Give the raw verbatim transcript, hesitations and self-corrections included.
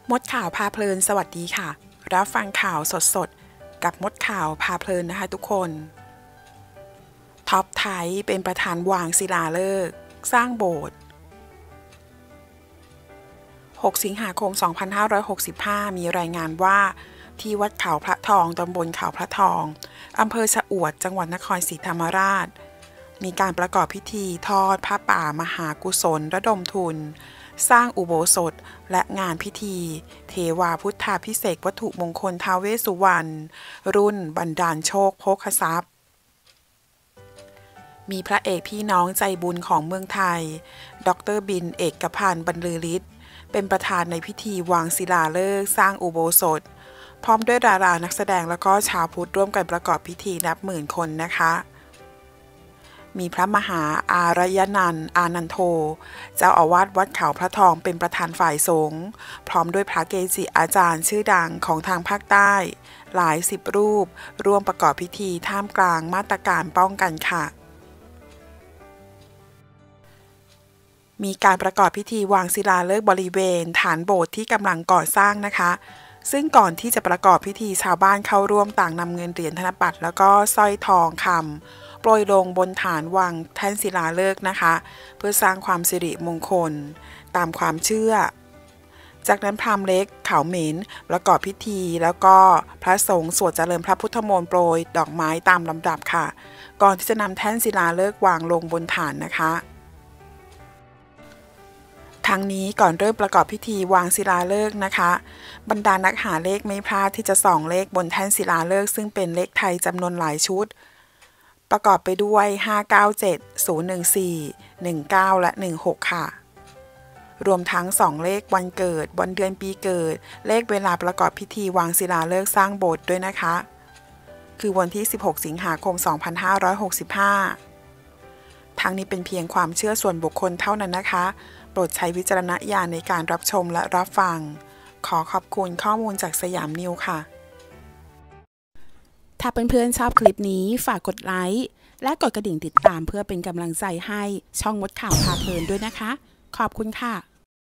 มดข่าวพาเพลินสวัสดีค่ะรับฟังข่าวสดๆกับมดข่าวพาเพลินนะคะทุกคนท็อปไทยเป็นประธานวางศิลาฤกษ์สร้างโบสถ์หกสิงหาคมสองพันห้าร้อยหกสิบห้ามีรายงานว่าที่วัดเขาพระทองตำบลเขาพระทองอำเภอชะอวดจังหวัดนครศรีธรรมราชมีการประกอบพิธีทอดผ้าป่ามหากุศลระดมทุนสร้างอุโบสถและงานพิธีเทวาพุทธาภิเษกวัตถุมงคลท้าวเวสสุวรรณรุ่นบันดาลโชคโภคทรัพย์มีพระเอกพี่น้องใจบุญของเมืองไทยดร.บินเอกพันธ์บรรลือฤทธิ์เป็นประธานในพิธีวางศิลาฤกษ์สร้างอุโบสถพร้อมด้วยดารานักแสดงแล้วก็ชาวพุทธร่วมกันประกอบพิธีนับหมื่นคนนะคะมีพระมหาอารยนันท์อานันโทเจ้าอาวาสวัดเขาพระทองเป็นประธานฝ่ายสงฆ์พร้อมด้วยพระเกจิอาจารย์ชื่อดังของทางภาคใต้หลายสิบรูปร่วมประกอบพิธีท่ามกลางมาตรการป้องกันค่ะมีการประกอบพิธีวางศิลาฤกษ์บริเวณฐานโบสถ์ที่กำลังก่อสร้างนะคะซึ่งก่อนที่จะประกอบพิธีชาวบ้านเข้าร่วมต่างนำเงินเหรียญธนบัตรแล้วก็สร้อยทองคำโปรยลงบนฐานวางแท่นศิลาฤกษ์นะคะเพื่อสร้างความสิริมงคลตามความเชื่อจากนั้นพราหมณ์เล็กเขาเหม็นประกอบพิธีแล้วก็พระสงฆ์สวดเจริญพระพุทธมนต์โปรยดอกไม้ตามลำดับค่ะก่อนที่จะนำแท่นศิลาฤกษ์วางลงบนฐานนะคะทั้งนี้ก่อนเริ่มประกอบพิธีวางศิลาฤกษ์นะคะบรรดานักหาเลขไม่พลาดที่จะส่องเลขบนแท่นศิลาฤกษ์ซึ่งเป็นเลขไทยจำนวนหลายชุดประกอบไปด้วยห้า เก้า เจ็ด ศูนย์ หนึ่ง สี่ หนึ่ง เก้า และ หนึ่ง หก ค่ะรวมทั้งสองเลขวันเกิดวันเดือนปีเกิดเลขเวลาประกอบพิธีวางศิลาฤกษ์สร้างโบสถ์ด้วยนะคะคือวันที่สิบหกสิงหาคมสองพันห้าร้อยหกสิบห้าทั้งนี้เป็นเพียงความเชื่อส่วนบุคคลเท่านั้นนะคะโปรดใช้วิจารณญาณในการรับชมและรับฟังขอขอบคุณข้อมูลจากสยามนิวค่ะถ้าเพื่อนๆชอบคลิปนี้ฝากกดไลค์และกดกระดิ่งติดตามเพื่อเป็นกำลังใจให้ช่องมดข่าวพาเพลินด้วยนะคะขอบคุณค่ะ